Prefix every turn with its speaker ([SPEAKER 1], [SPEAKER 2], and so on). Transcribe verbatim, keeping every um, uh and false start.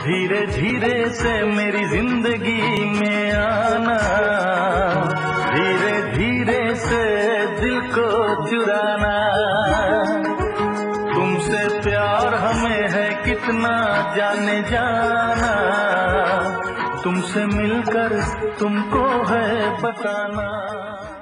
[SPEAKER 1] धीरे धीरे से मेरी जिंदगी में आना, धीरे धीरे से दिल को चुराना। तुमसे प्यार हमें है कितना जाने जाना, तुमसे मिलकर तुमको है बताना।